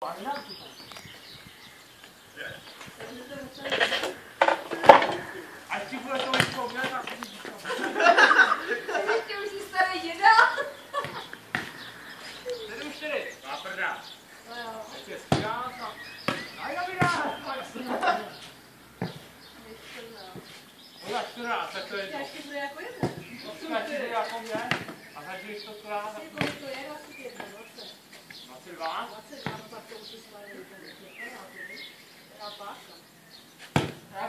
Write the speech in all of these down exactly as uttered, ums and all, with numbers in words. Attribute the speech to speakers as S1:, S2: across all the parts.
S1: Ať si bude to vyzkoušet, tak si
S2: ještě už jsi starý děda.
S1: sedm čtyři. Má prda.
S2: No jo.
S1: Teď je skrátka. Daj na vydá. Oda čtrnáct, tak to je to.
S2: Ještě to je jako jedna.
S1: osm čtyři jako mě. A začneš to krát.
S2: Kolik to je? dvacet jedna, dvacet.
S1: dvacet dva.
S2: dvacet dva, no tak to už je svalé. Teda pása.
S1: Tak.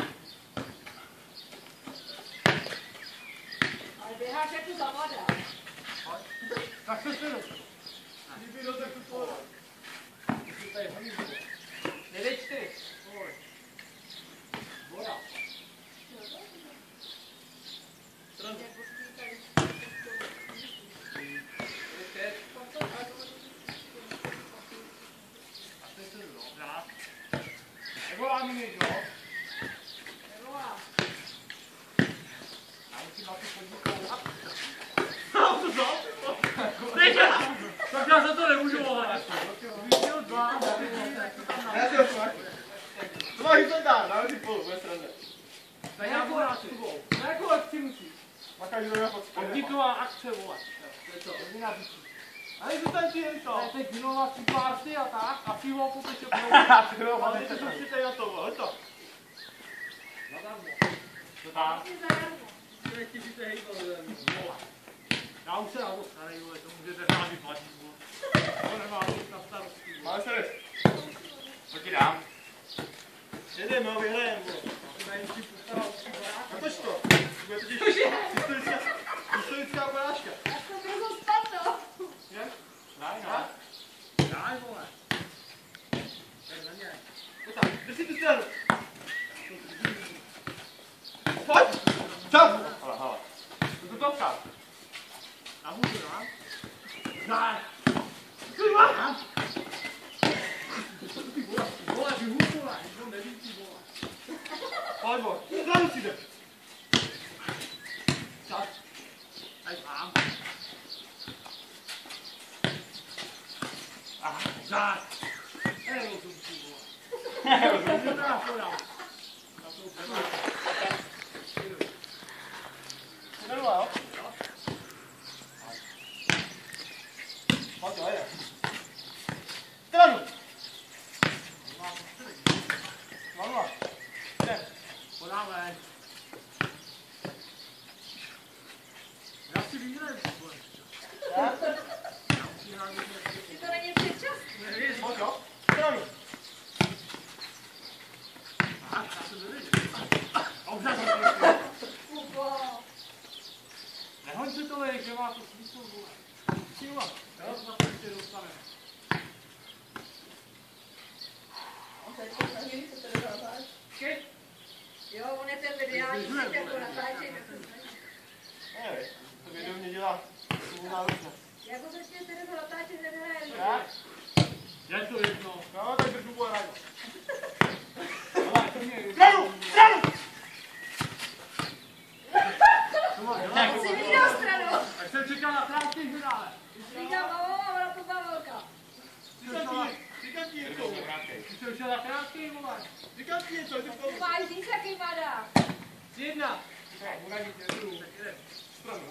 S2: Ale běháš jako zavada.
S1: Tak se sedm. Kdyby do tak to pole. Když tady hodně bylo. devět čtyři. Voda. Nevolá mi někdo?
S2: Nevolá.
S1: Já musím na ty podnikovat. No, co to? Tak já za to nemůžu volat. Vyšel dva.
S3: Já se fakt. To máš to dát, dáme si polu, bude sranda.
S1: Tak já budu na tebou. Na jakou akci musíš?
S3: Makáš do jeho podstatě.
S1: Podniková akce, vole. To je to, hodina vyšší.
S3: Ale to tam ti jen to.
S1: To je teď vynovací party a tak. A pivo popeče
S3: Jo, ale ty jsou přijďte na to, vole, to.
S1: Zadarmo. To tam. Já už se na to starej, vole, to můžete sám vyplatit, vole. To nemá být na starosti, vole.
S3: Máme se jdeš.
S1: Co ti dám?
S3: Jedeme, no, vyhrajem, vole.
S1: Tady si postaral tři baráky.
S3: Natoč to. Bude totiž historická, historická porážka.
S2: Já jsem brzo spadl.
S1: Je? Daj, no. Daj, vole. Jdem na něj.
S3: To tam, drž si tu stranu. Pojď! Čau! Hala, hala.
S1: To to psal. Na můžu, no? Daj. Kurva! Vole, vyhůřu, vole. Když on neví, ty vole.
S3: Pojď, vole. Stranu si jde.
S1: Čas. Tady mám. Ah, daj. Nerozum, ty vole. Nerozum, ty vole. Podám. Na to úplně.
S3: Nervá, jo? Pojď, jo, je. Stranu! Mama, jdem.
S1: Podáme. Já si vyhraju, vole.
S3: Já?
S2: Ty to není předčasný.
S1: Nevíš,
S3: Pojď, jo. Stranu!
S1: aha, já jsem nevěděl. A už já jsem nevěděl.
S2: Kubo.
S1: Nehoď se to lej, že má to smysl, vole. Síla. Jo, za to ještě dostaneme.
S2: Teď nevím, co to dodáváš.
S1: Počkej.
S2: Jo, on je ten mediální svět, jako natáčej.
S3: Nevím, to video mě dělá. To mě náročné.
S2: Jako začne Tereza natáčet, nevyhraje.
S3: Já?
S1: Je to jedno.
S3: No, tak držu bude rád.
S1: Ale to mě...
S3: Stranu! Stranu!
S1: To má
S3: Tak,
S2: Jsi vydal stranu.
S1: tak jsem čekal na krátké finále.
S2: Říkám, mamo, ona to byla velká.
S3: Říkám ti, říkám ti něco.
S1: Ty jsi už na krátké, vole.
S3: Říkám ti něco, ty
S2: Ty máš říct, jaký má dát.
S1: Jedna. Ne, bude mít jednu. Tak jde.
S3: stranu.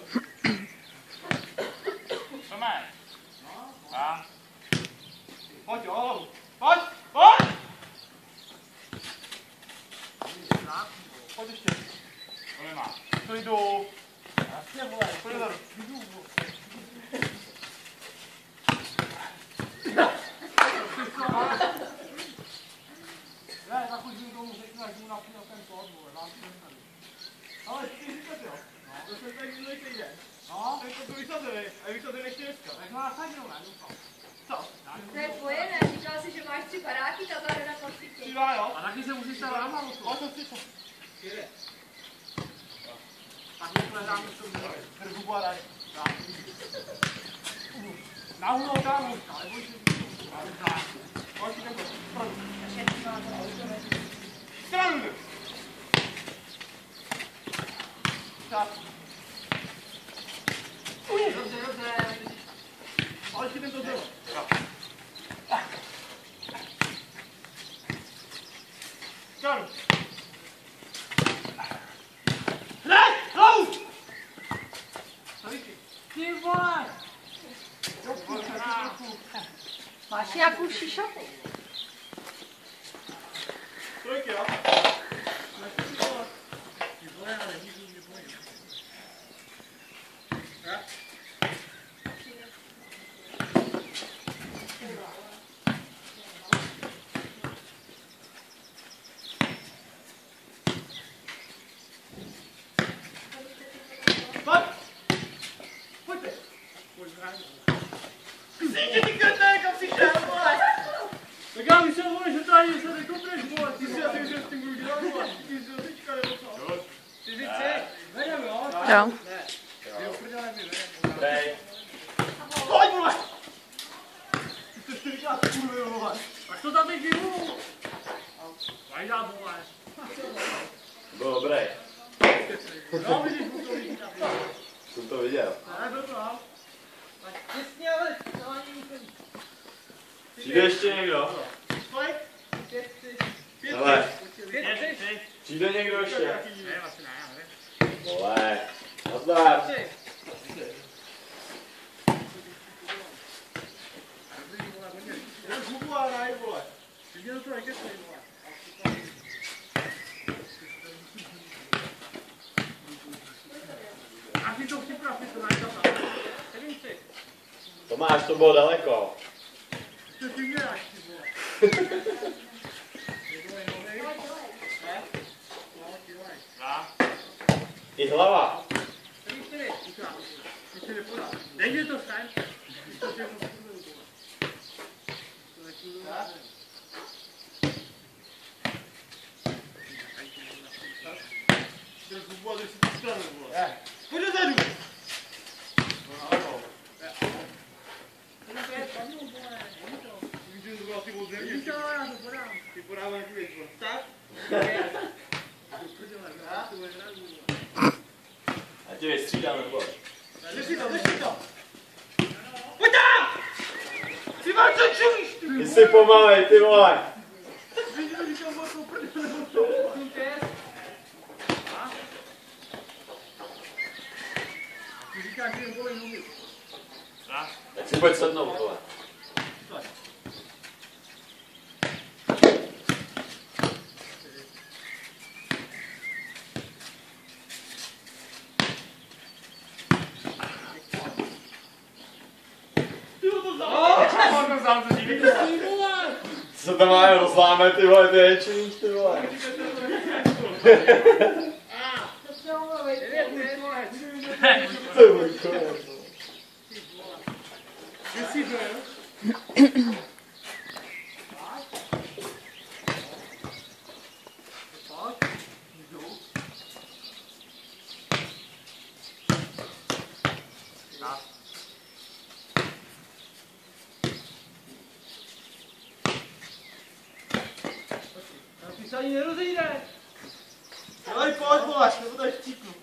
S1: Co máš? No, a?
S3: Pojď, jo. Pojď, pojď! Pojď ještě.
S1: To nemá.
S3: To jdu.
S1: Jasně, vole.
S3: Pojď dozadu.
S1: Jdu, vole. Ne, tak už jim tomu řeknu, až mu napínal ten kód, vole. Vám si tady.
S3: Ale ty říkat, jo. To jsem tady minulý týden.
S1: No,
S3: Tak to vysazený. A je vysazený ještě dneska.
S1: tak má nasadil, ne, doufám.
S3: Co?
S2: To je tvoje, ne? Říkal jsi, že máš tři baráky, ta tady na konfliktu.
S3: Přidá, jo.
S1: A taky se musí stát ráma o to.
S3: Pojď, to si
S1: Jede. Tak my hledáme co může.
S3: Držu bude rád.
S1: Na hůl dámu, ale boj se.
S3: Pojď, jdem to. Stranu.
S2: Stranu.
S3: Stranu! Tak.
S2: Dobře, dobře.
S3: Ale jdem to zelo.
S2: Máš nějakou šišu?
S3: Trojky, jo? Pojď! Pojďte! Jsi ty krtné, kam si šel, vole!
S1: Tak já bych se vole, že tady se nekopneš, vole, ty
S3: Ty
S1: si
S3: si asi už s tím budu dělat, vole! Ty jsi teďka nebo co? Fyzici?
S1: vedem, jo?
S2: Jo.
S3: Ne.
S1: Ty uprdele mi vedem.
S4: Dej.
S3: Pojď, vole! Ty jsi čtyřikrát kurvy, vole!
S1: Tak to tam teď vyhnu. Vajda, vole.
S4: Bylo dobrý.
S1: No, vidíš, mu to vidí.
S4: Jsem to viděl.
S1: Ne, byl to, no.
S3: Tak těsně, ale to ani nic.
S4: Přijde ještě někdo?
S3: Pojď! Pět, tři, pět,
S4: Hele.
S3: pět, tři.
S4: Přijde někdo ještě?
S1: Ne, asi ne, ale.
S4: Vole. Nazdar.
S3: Tři. Jdem z hubu a hraj, vole.
S1: Jdi do toho, jak je to, vole. A ty to připrav, ty to najde tam.
S3: Sedm, tři.
S4: Tomáš, to bylo daleko.
S1: To si děláš, ty vole.
S4: I hlava.
S3: Sedm, čtyři.
S1: Ty si nepodá. Nejde to sem. Ty to všechno půjdu, vole. To nepůjdu, vole.
S3: Jdem z hubu a jdeš si tu stranu, vole. Pojď dozadu. Víš, že to byla ty moc země.
S1: Vidíš to, já to podám.
S3: Ty podáváš věc, vole. Tak?
S4: A tě vystřídám, nebo?
S3: Drž si to, drž si to. Pojď tam! Ty máš co čumíš, ty
S4: Ty jsi pomalej, ty vole.
S1: Vidíš, že říkám, vole, to prdele, nebo to, vole. Ty říkáš, že jen vole nohy.
S4: Tak si pojď sednout, vole.
S3: Ty ho to vzal.
S1: To sám se díví, ty vole.
S4: Co tam máme rozláme, ty vole, ty ječníš, ty vole.
S2: To se omlouvej.
S4: To je můj konec.
S1: Kde jsi byl?
S3: Ty se ani nerozejde. Dělej, pojď, vole, nebo tady vtíknu.